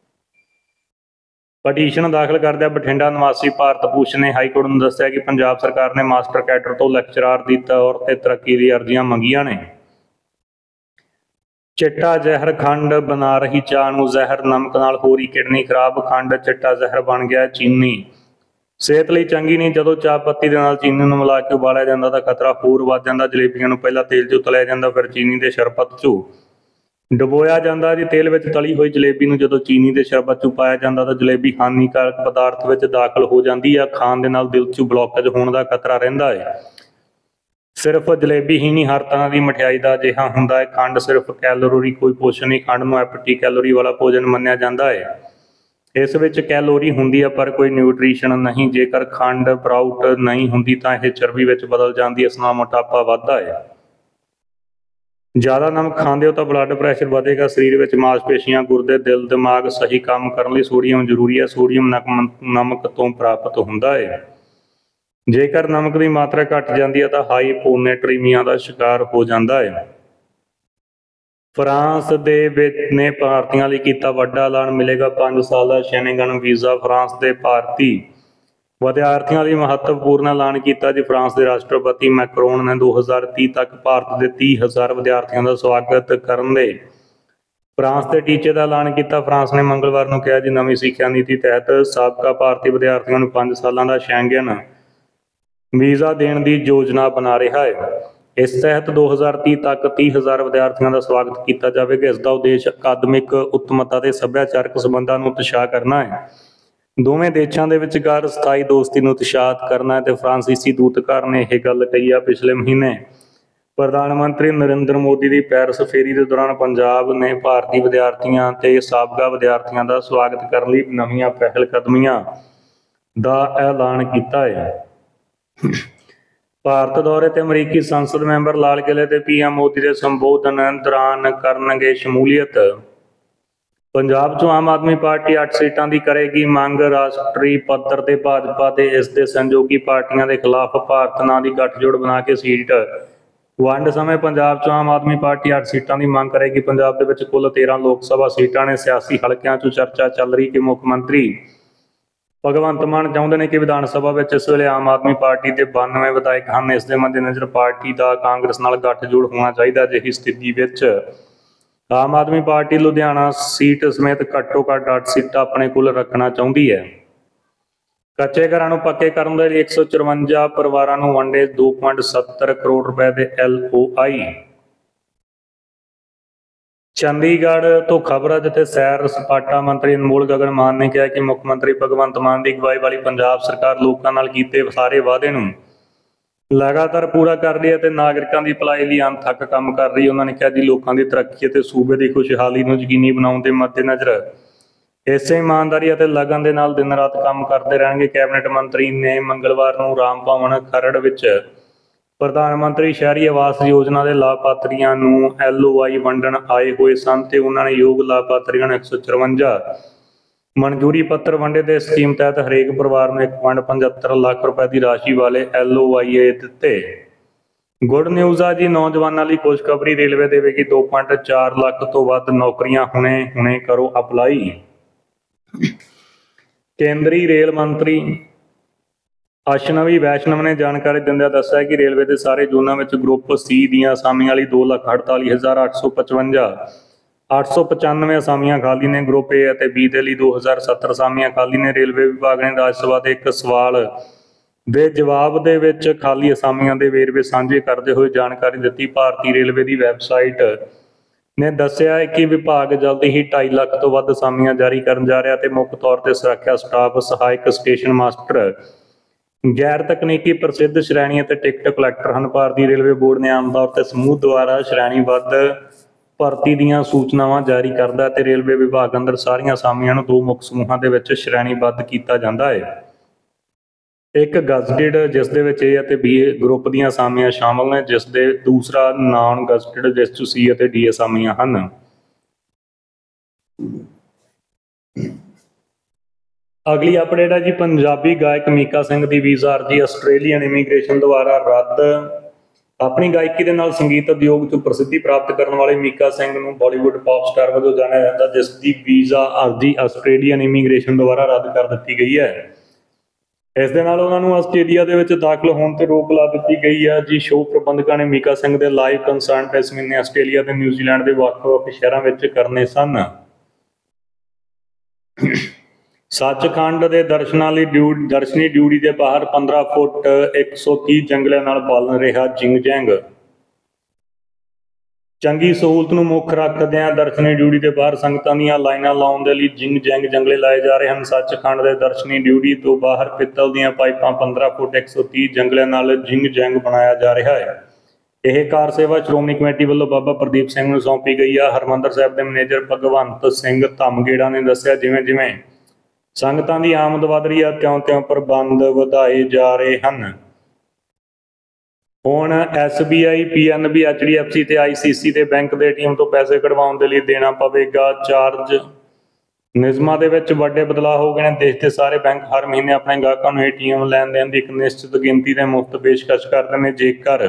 ਪਟੀਸ਼ਨ ਦਾਖਲ ਕਰਦਿਆਂ ਬਠਿੰਡਾ ਨਿਵਾਸੀ ਭਾਰਤ ਭੂਸ਼ਣ ਨੇ ਹਾਈਕੋਰਟ ਨੂੰ ਦੱਸਿਆ ਕਿ ਪੰਜਾਬ ਸਰਕਾਰ ਨੇ ਮਾਸਟਰ ਕੈਡਰ ਤੋਂ ਲੈਕਚਰਾਰ ਦੀ ਤੌਰ ਤੇ ਤਰੱਕੀ ਦੀ ਅਰਜ਼ੀਆਂ ਮੰਗੀਆਂ ਨੇ। चिट्टा जहर खंड बना रही चाह नूं जहर, नमक नाल हो रही किडनी खराब, खंड चिट्टा जहर बन गया चीनी। ਸਿਹਤ ਲਈ ਚੰਗੀ ਨਹੀਂ। ਜਦੋਂ ਚਾਹ ਪੱਤੀ ਦੇ ਨਾਲ ਚੀਨੀ ਨੂੰ ਮਿਲਾ ਕੇ ਉਬਾਲਿਆ ਜਾਂਦਾ ਤਾਂ ਖਤਰਾ ਹੋਰ ਵੱਧ ਜਾਂਦਾ। ਜਲੇਬੀਆਂ ਨੂੰ ਪਹਿਲਾਂ ਤੇਲ 'ਚ ਤਲਿਆ ਜਾਂਦਾ, ਫਿਰ ਚੀਨੀ ਦੇ ਸ਼ਰਬਤ 'ਚ ਡੁਬੋਇਆ ਜਾਂਦਾ ਜੀ। ਤੇਲ ਵਿੱਚ ਤਲੀ ਹੋਈ ਜਲੇਬੀ ਨੂੰ ਜਦੋਂ ਚੀਨੀ ਦੇ ਸ਼ਰਬਤ 'ਚ ਪਾਇਆ ਜਾਂਦਾ ਤਾਂ ਜਲੇਬੀ ਹਾਨੀਕਾਰਕ ਪਦਾਰਥ ਵਿੱਚ ਦਾਖਲ ਹੋ ਜਾਂਦੀ ਆ। ਖਾਣ ਦੇ ਨਾਲ ਦਿਲ 'ਚ ਬਲੌਕੇਜ ਹੋਣ ਦਾ ਖਤਰਾ ਰਹਿੰਦਾ ਹੈ। ਸਿਰਫ ਜਲੇਬੀ ਹੀ ਨਹੀਂ, ਹਰ ਤਰ੍ਹਾਂ ਦੀ ਮਠਿਆਈ ਦਾ ਅਜਿਹਾ ਹੁੰਦਾ ਹੈ। ਖੰਡ ਸਿਰਫ ਕੈਲੋਰੀ ਕੋਈ ਪੋਸ਼ਣ ਨਹੀਂ। ਖੰਡ ਨੂੰ ਐਪਟੀ ਕੈਲੋਰੀ ਵਾਲਾ ਭੋਜਨ ਮੰਨਿਆ ਜਾਂਦਾ ਹੈ। ਇਸ ਵਿੱਚ ਕੈਲੋਰੀ ਹੁੰਦੀ ਆ ਪਰ ਕੋਈ ਨਿਊਟ੍ਰੀਸ਼ਨ ਨਹੀਂ। ਜੇਕਰ ਖੰਡ ਬਰਾਊਟ ਨਹੀਂ ਹੁੰਦੀ ਤਾਂ ਇਹ ਚਰਬੀ ਵਿੱਚ ਬਦਲ ਜਾਂਦੀ ਹੈ, ਇਸ ਨਾਲ ਮੋਟਾਪਾ ਵੱਧਦਾ ਹੈ। ਜ਼ਿਆਦਾ ਨਮਕ ਖਾਂਦੇ ਹੋ ਤਾਂ ਬਲੱਡ ਪ੍ਰੈਸ਼ਰ ਵਧੇਗਾ। ਸਰੀਰ ਵਿੱਚ ਮਾਸਪੇਸ਼ੀਆਂ, ਗੁਰਦੇ, ਦਿਲ, ਦਿਮਾਗ ਸਹੀ ਕੰਮ ਕਰਨ ਲਈ ਸੋਡੀਅਮ ਜ਼ਰੂਰੀ ਹੈ। ਸੋਡੀਅਮ ਨਮਕ ਤੋਂ ਪ੍ਰਾਪਤ ਹੁੰਦਾ ਹੈ। ਜੇਕਰ ਨਮਕ ਦੀ ਮਾਤਰਾ ਘੱਟ ਜਾਂਦੀ ਹੈ ਤਾਂ ਹਾਈਪੋਨੈਟਰੀਮੀਆ ਦਾ ਸ਼ਿਕਾਰ ਹੋ ਜਾਂਦਾ ਹੈ। ਫਰਾਂਸ ਦੇ ਵਿੱਚ ਨੇ ਭਾਰਤੀਆਂ ਲਈ ਕੀਤਾ ਵੱਡਾ ਐਲਾਨ, ਮਿਲੇਗਾ ਪੰਜ ਸਾਲ ਦਾ ਸ਼ੈਨਗਨ ਵੀਜ਼ਾ। ਫਰਾਂਸ ਦੇ ਭਾਰਤੀ ਵਿਦਿਆਰਥੀਆਂ ਲਈ ਮਹੱਤਵਪੂਰਨ ਐਲਾਨ ਕੀਤਾ ਜੀ। ਫਰਾਂਸ ਦੇ ਰਾਸ਼ਟਰਪਤੀ ਮੈਕਰੋਨ ਨੇ ਦੋ ਹਜ਼ਾਰ ਤੀਹ ਤੱਕ ਭਾਰਤ ਦੇ ਤੀਹ ਹਜ਼ਾਰ ਵਿਦਿਆਰਥੀਆਂ ਦਾ ਸਵਾਗਤ ਕਰਨ ਦੇ ਫਰਾਂਸ ਦੇ ਟੀਚੇ ਦਾ ਐਲਾਨ ਕੀਤਾ। ਫਰਾਂਸ ਨੇ ਮੰਗਲਵਾਰ ਨੂੰ ਕਿਹਾ ਜੀ ਨਵੀਂ ਸਿੱਖਿਆ ਨੀਤੀ ਤਹਿਤ ਸਾਬਕਾ ਭਾਰਤੀ ਵਿਦਿਆਰਥੀਆਂ ਨੂੰ ਪੰਜ ਸਾਲਾਂ ਦਾ ਸ਼ੈਂਗਨ ਵੀਜ਼ਾ ਦੇਣ ਦੀ ਯੋਜਨਾ ਬਣਾ ਰਿਹਾ ਹੈ। ਇਸ ਤਹਿਤ ਦੋ ਹਜ਼ਾਰ ਤੀਹ ਤੱਕ ਤੀਹ ਹਜ਼ਾਰ ਵਿਦਿਆਰਥੀਆਂ ਦਾ ਸਵਾਗਤ ਕੀਤਾ ਜਾਵੇਗਾ। ਇਸ ਦਾ ਉਦੇਸ਼ ਅਕਾਦਮਿਕ ਉੱਤਮਤਾ ਤੇ ਸੱਭਿਆਚਾਰਕ ਸੰਬੰਧਾਂ ਨੂੰ ਉਤਸ਼ਾਹ ਕਰਨਾ ਹੈ। ਦੋਵੇਂ ਦੇਸ਼ਾਂ ਦੇ ਵਿਚਕਾਰ ਸਥਾਈ ਦੋਸਤੀ ਨੂੰ ਉਤਸ਼ਾਹਿਤ ਕਰਨਾ ਹੈ ਤੇ ਫਰਾਂਸੀਸੀ ਦੂਤਘਰ ਨੇ ਇਹ ਗੱਲ ਕਹੀ ਆ। ਪਿਛਲੇ ਮਹੀਨੇ ਪ੍ਰਧਾਨ ਮੰਤਰੀ ਨਰਿੰਦਰ ਮੋਦੀ ਦੀ ਪੈਰਿਸ ਫੇਰੀ ਦੇ ਦੌਰਾਨ ਪੰਜਾਬ ਨੇ ਭਾਰਤੀ ਵਿਦਿਆਰਥੀਆਂ ਤੇ ਸਾਬਕਾ ਵਿਦਿਆਰਥੀਆਂ ਦਾ ਸਵਾਗਤ ਕਰਨ ਲਈ ਨਵੀਆਂ ਪਹਿਲ ਕਦਮੀਆਂ ਦਾ ਐਲਾਨ ਕੀਤਾ ਹੈ। ਭਾਰਤ ਦੌਰੇ ਤੇ ਅਮਰੀਕੀ ਸੰਸਦ ਮੈਂਬਰ ਲਾਲ ਕਿਲ੍ਹੇ ਤੇ ਪੀਐਮ ਮੋਦੀ ਦੇ ਸੰਬੋਧਨ ਦੌਰਾਨ ਕਰਨਗੇ ਸ਼ਮੂਲੀਅਤ। ਪੰਜਾਬ 'ਚੋਂ ਆਮ ਆਦਮੀ ਪਾਰਟੀ ਅੱਠ ਸੀਟਾਂ ਦੀ ਕਰੇਗੀ ਮੰਗ। ਰਾਸ਼ਟਰੀ ਪੱਧਰ ਤੇ ਭਾਜਪਾ ਤੇ ਇਸ ਦੇ ਸਹਿਯੋਗੀ ਪਾਰਟੀਆਂ ਦੇ ਖਿਲਾਫ ਭਾਰਤ ਨਾਂ ਦੀ ਗੱਠਜੋੜ ਬਣਾ ਕੇ ਸੀਟ ਵੰਡ ਸਮੇਂ ਪੰਜਾਬ 'ਚੋਂ ਆਮ ਆਦਮੀ ਪਾਰਟੀ ਅੱਠ ਸੀਟਾਂ ਦੀ ਮੰਗ ਕਰੇਗੀ। ਪੰਜਾਬ ਦੇ ਵਿੱਚ ਕੁੱਲ ਤੇਰਾਂ ਲੋਕ ਸਭਾ ਸੀਟਾਂ ਨੇ। ਸਿਆਸੀ ਹਲਕਿਆਂ 'ਚੋਂ ਚਰਚਾ ਚੱਲ ਰਹੀ ਕਿ ਮੁੱਖ ਮੰਤਰੀ ਭਗਵੰਤ ਮਾਨ ਚਾਹੁੰਦੇ ਨੇ ਕਿ ਵਿਧਾਨ ਸਭਾ ਵਿੱਚ ਇਸ ਵੇਲੇ ਆਮ ਆਦਮੀ ਪਾਰਟੀ ਦੇ ਬਾਨਵੇਂ ਵਿਧਾਇਕ ਹਨ। ਇਸ ਦੇ ਮੱਦੇਨਜ਼ਰ ਪਾਰਟੀ ਦਾ ਕਾਂਗਰਸ ਨਾਲ ਗੱਠਜੋੜ ਹੋਣਾ ਚਾਹੀਦਾ। ਅਜਿਹੀ ਸਥਿਤੀ ਵਿੱਚ ਆਮ ਆਦਮੀ ਪਾਰਟੀ ਲੁਧਿਆਣਾ ਸੀਟ ਸਮੇਤ ਘੱਟੋ ਘੱਟ ਅੱਠ ਸੀਟਾਂ ਆਪਣੇ ਕੋਲ ਰੱਖਣਾ ਚਾਹੁੰਦੀ ਹੈ। ਕੱਚੇ ਘਰਾਂ ਨੂੰ ਪੱਕੇ ਕਰਨ ਦੇ ਲਈ ਇੱਕ ਸੌ ਚੁਰੰਜਾ ਪਰਿਵਾਰਾਂ ਨੂੰ ਵੰਡੇ ਦੋ ਪੁਆਇੰਟ ਸੱਤਰ ਕਰੋੜ ਰੁਪਏ ਦੇ ਐਲ ਓ ਆਈ। ਚੰਡੀਗੜ੍ਹ ਤੋਂ ਖਬਰ ਹੈ ਜਿੱਥੇ ਸੈਰ ਸਪਾਟਾ ਮੰਤਰੀ ਅਨਮੋਲ ਗਗਨ ਮਾਨ ਨੇ ਕਿਹਾ ਕਿ ਮੁੱਖ ਮੰਤਰੀ ਭਗਵੰਤ ਮਾਨ ਦੀ ਅਗਵਾਈ ਵਾਲੀ ਪੰਜਾਬ ਸਰਕਾਰ ਲੋਕਾਂ ਨਾਲ ਕੀਤੇ ਸਾਰੇ ਵਾਅਦੇ ਨੂੰ ਲਗਾਤਾਰ ਪੂਰਾ ਕਰ ਰਹੀ ਹੈ ਅਤੇ ਨਾਗਰਿਕਾਂ ਦੀ ਭਲਾਈ ਲਈ ਅਣਥੱਕ ਕੰਮ ਕਰ ਰਹੀ ਹੈ। ਉਹਨਾਂ ਨੇ ਕਿਹਾ ਜੀ ਲੋਕਾਂ ਦੀ ਤਰੱਕੀ ਅਤੇ ਸੂਬੇ ਦੀ ਖੁਸ਼ਹਾਲੀ ਨੂੰ ਯਕੀਨੀ ਬਣਾਉਣ ਦੇ ਮੱਦੇਨਜ਼ਰ ਇਸੇ ਇਮਾਨਦਾਰੀ ਅਤੇ ਲਗਨ ਦੇ ਨਾਲ ਦਿਨ ਰਾਤ ਕੰਮ ਕਰਦੇ ਰਹਿਣਗੇ। ਕੈਬਨਿਟ ਮੰਤਰੀ ਨੇ ਮੰਗਲਵਾਰ ਨੂੰ ਰਾਮ ਭਵਨ ਖਰੜ ਵਿੱਚ ਪ੍ਰਧਾਨ ਮੰਤਰੀ ਸ਼ਹਿਰੀ ਆਵਾਸ ਯੋਜਨਾ ਦੇ ਲਾਭਪਾਤਰੀਆਂ ਨੂੰ ਐਲ ਓ ਆਈ ਵੰਡਣ ਆਏ ਹੋਏ ਸਨ ਤੇ ਉਹਨਾਂ ਨੇ ਯੋਗ ਲਾਭਪਾਤਰੀਆਂ ਨੂੰ ਇੱਕ ਸੌ ਚੁਰੰਜਾ ਮਨਜ਼ੂਰੀ ਪੱਤਰ ਵੰਡੇ ਤੇ ਸਕੀਮ ਤਹਿਤ ਹਰੇਕ ਪਰਿਵਾਰ ਨੂੰ ਇੱਕ ਪੁਆਇੰਟ ਪਝੱਤਰ ਲੱਖ ਰੁਪਏ ਦੀ ਰਾਸ਼ੀ ਵਾਲੇ ਐਲ ਓ ਆਈ ਦਿੱਤੇ। ਗੁੱਡ ਨਿਊਜ਼ ਆ ਜੀ ਨੌਜਵਾਨਾਂ ਲਈ ਖੁਸ਼ਖਬਰੀ। ਰੇਲਵੇ ਦੇਵੇਗੀ ਦੋ ਪੁਆਇੰਟ ਚਾਰ ਲੱਖ ਤੋਂ ਵੱਧ ਨੌਕਰੀਆਂ। ਹੁਣੇ ਹੁਣੇ ਕਰੋ ਅਪਲਾਈ। ਕੇਂਦਰੀ ਰੇਲ ਮੰਤਰੀ ਅਸ਼ਨਵੀ ਵੈਸ਼ਨਵ ਨੇ ਜਾਣਕਾਰੀ ਦਿੰਦਿਆਂ ਦੱਸਿਆ ਕਿ ਰੇਲਵੇ ਦੇ ਸਾਰੇ ਜ਼ੋਨਾਂ ਵਿੱਚ ਗਰੁੱਪ ਸੀ ਦੀਆਂ ਅਸਾਮੀਆਂ ਲਈ ਦੋ ਲੱਖ ਅੜਤਾਲੀ ਹਜ਼ਾਰ ਅੱਠ ਸੌ ਪਚਵੰਜਾ ਅੱਠ ਸੌ ਪਚਾਨਵੇਂ ਅਸਾਮੀਆਂ ਖਾਲੀ ਨੇ। ਗਰੁੱਪ ਏ ਅਤੇ ਬੀ ਦੇ ਲਈ ਦੋ ਹਜ਼ਾਰ ਸੱਤਰ ਅਸਾਮੀਆਂ ਖਾਲੀ ਨੇ। ਰੇਲਵੇ ਵਿਭਾਗ ਨੇ ਰਾਜ ਸਭਾ ਦੇ ਇੱਕ ਸਵਾਲ ਦੇ ਜਵਾਬ ਦੇ ਵਿੱਚ ਖਾਲੀ ਅਸਾਮੀਆਂ ਦੇ ਵੇਰਵੇ ਸਾਂਝੇ ਕਰਦੇ ਹੋਏ ਜਾਣਕਾਰੀ ਦਿੱਤੀ। ਭਾਰਤੀ ਰੇਲਵੇ ਦੀ ਵੈਬਸਾਈਟ ਨੇ ਦੱਸਿਆ ਹੈ ਕਿ ਵਿਭਾਗ ਜਲਦੀ ਹੀ ਢਾਈ ਲੱਖ ਤੋਂ ਵੱਧ ਅਸਾਮੀਆਂ ਜਾਰੀ ਕਰਨ ਜਾ ਰਿਹਾ ਤੇ ਮੁੱਖ ਤੌਰ ਤੇ ਸੁਰੱਖਿਆ ਸਟਾਫ, ਸਹਾਇਕ ਸਟੇਸ਼ਨ ਮਾਸਟਰ, ਗੈਰ ਤਕਨੀਕੀ ਪ੍ਰਸਿੱਧ ਸ਼੍ਰੇਣੀ ਅਤੇ ਟਿਕਟ ਕਲੈਕਟਰ ਹਨ। ਭਾਰਤੀ ਰੇਲਵੇ ਬੋਰਡ ਨੇ ਆਮ ਤੌਰ ਤੇ ਸਮੂਹ ਦੁਆਰਾ ਸ਼੍ਰੇਣੀਬੱਧ ਭਰਤੀ ਦੀਆਂ ਸੂਚਨਾਵਾਂ ਜਾਰੀ ਕਰਦਾ ਅਤੇ ਰੇਲਵੇ ਵਿਭਾਗ ਅੰਦਰ ਸਾਰੀਆਂ ਅਸਾਮੀਆਂ ਨੂੰ ਦੋ ਮੁੱਖ ਸਮੂਹਾਂ ਦੇ ਵਿੱਚ ਸ਼੍ਰੇਣੀਬੱਧ ਕੀਤਾ ਜਾਂਦਾ ਹੈ। ਇੱਕ ਗਜ਼ਟਿਡ ਜਿਸ ਦੇ ਵਿੱਚ ਏ ਅਤੇ ਬੀ ਗਰੁੱਪ ਦੀਆਂ ਅਸਾਮੀਆਂ ਸ਼ਾਮਲ ਨੇ, ਜਿਸ ਦੇ ਦੂਸਰਾ ਨਾਨ ਗਜ਼ਟਿਡ ਜਿਸ 'ਚ ਸੀ ਅਤੇ ਡੀ ਅਸਾਮੀਆਂ ਹਨ। ਅਗਲੀ ਅਪਡੇਟ ਹੈ ਜੀ ਪੰਜਾਬੀ ਗਾਇਕ ਮੀਕਾ ਸਿੰਘ ਦੀ ਵੀਜ਼ਾ ਅਰਜ਼ੀ ਆਸਟ੍ਰੇਲੀਅਨ ਇਮੀਗ੍ਰੇਸ਼ਨ ਦੁਆਰਾ ਰੱਦ। ਆਪਣੀ ਗਾਇਕੀ ਦੇ ਨਾਲ ਸੰਗੀਤ ਉਦਯੋਗ 'ਚ ਪ੍ਰਸਿੱਧੀ ਪ੍ਰਾਪਤ ਕਰਨ ਵਾਲੇ ਮੀਕਾ ਸਿੰਘ ਨੂੰ ਬਾਲੀਵੁੱਡ ਪੌਪ ਸਟਾਰ ਵਜੋਂ ਜਾਣਿਆ ਜਾਂਦਾ, ਜਿਸ ਦੀ ਵੀਜ਼ਾ ਅਰਜ਼ੀ ਆਸਟ੍ਰੇਲੀਅਨ ਇਮੀਗ੍ਰੇਸ਼ਨ ਦੁਆਰਾ ਰੱਦ ਕਰ ਦਿੱਤੀ ਗਈ ਹੈ। ਇਸ ਦੇ ਨਾਲ ਉਹਨਾਂ ਨੂੰ ਆਸਟ੍ਰੇਲੀਆ ਦੇ ਵਿੱਚ ਦਾਖਲ ਹੋਣ ਤੇ ਰੋਕ ਲਾ ਦਿੱਤੀ ਗਈ ਆ ਜੀ। ਸ਼ੋਅ ਪ੍ਰਬੰਧਕਾਂ ਨੇ ਮੀਕਾ ਸਿੰਘ ਦੇ ਲਾਈਵ ਕੰਸਰਟ ਇਸ ਮਹੀਨੇ ਆਸਟ੍ਰੇਲੀਆ ਤੇ ਨਿਊਜ਼ੀਲੈਂਡ ਦੇ ਵੱਖ-ਵੱਖ ਸ਼ਹਿਰਾਂ ਵਿੱਚ ਕਰਨੇ ਸਨ। ਸੱਚਖੰਡ ਦੇ ਦਰਸ਼ਨਾਂ ਲਈ ਡਿਊ ਦਰਸ਼ਨੀ ਡਿਊਟੀ ਦੇ ਬਾਹਰ ਪੰਦਰਾਂ ਫੁੱਟ ਇੱਕ ਸੌ ਤੀਹ ਜੰਗਲਿਆਂ ਨਾਲ ਪਾਲਣ ਰਿਹਾ ਜਿੰਗ ਜੈਂਗ। ਚੰਗੀ ਸਹੂਲਤ ਨੂੰ ਮੁੱਖ ਰੱਖਦਿਆਂ ਦਰਸ਼ਨੀ ਡਿਊਟੀ ਦੇ ਬਾਹਰ ਸੰਗਤਾਂ ਦੀਆਂ ਲਾਈਨਾਂ ਲਾਉਣ ਦੇ ਲਈ ਜਿੰਗ ਜੈਂਗ ਜੰਗਲੇ ਲਾਏ ਜਾ ਰਹੇ ਹਨ। ਸੱਚਖੰਡ ਦੇ ਦਰਸ਼ਨੀ ਡਿਊਟੀ ਤੋਂ ਬਾਹਰ ਪਿੱਤਲ ਦੀਆਂ ਪਾਈਪਾਂ ਪੰਦਰਾਂ ਫੁੱਟ ਇੱਕ ਸੌ ਤੀਹ ਜੰਗਲਿਆਂ ਨਾਲ ਜਿੰਗ ਜੈਂਗ ਬਣਾਇਆ ਜਾ ਰਿਹਾ ਹੈ। ਇਹ ਕਾਰ ਸੇਵਾ ਸ਼੍ਰੋਮਣੀ ਕਮੇਟੀ ਵੱਲੋਂ ਬਾਬਾ ਪ੍ਰਦੀਪ ਸਿੰਘ ਨੂੰ ਸੌਂਪੀ ਗਈ ਆ। ਹਰਿਮੰਦਰ ਸਾਹਿਬ ਦੇ ਮੈਨੇਜਰ ਭਗਵੰਤ ਸਿੰਘ ਧਮਗੇੜਾ ਨੇ ਦੱਸਿਆ, ਜਿਵੇਂ ਜਿਵੇਂ ਸੰਗਤਾਂ ਦੀ ਆਮਦ ਵਧ ਰਹੀ ਹੈ ਤਿਉਂ ਤਿਉਂ ਪ੍ਰਬੰਧ ਵਧਾਏ ਜਾ ਰਹੇ ਹਨ। ਹੁਣ S B I, P N B, H D F C ਤੇ ਆਈ ਸੀ ਸੀ ਦੇ ਬੈਂਕ ਦੇ ਏ ਟੀ ਐਮ ਤੋਂ ਪੈਸੇ ਕਢਵਾਉਣ ਦੇ ਲਈ ਦੇਣਾ ਪਵੇਗਾ ਚਾਰਜ। ਨਿਯਮਾਂ ਦੇ ਵਿੱਚ ਵੱਡੇ ਬਦਲਾਅ ਹੋ ਗਏ ਨੇ। ਦੇਸ਼ ਦੇ ਸਾਰੇ ਬੈਂਕ ਹਰ ਮਹੀਨੇ ਆਪਣੇ ਗਾਹਕਾਂ ਨੂੰ ਏ ਟੀ ਐਮ ਲੈਣ ਦੇਣ ਦੀ ਇੱਕ ਨਿਸ਼ਚਿਤ ਗਿਣਤੀ ਦੇ ਮੁਫਤ ਪੇਸ਼ਕਸ਼ ਕਰਦੇ ਨੇ। ਜੇਕਰ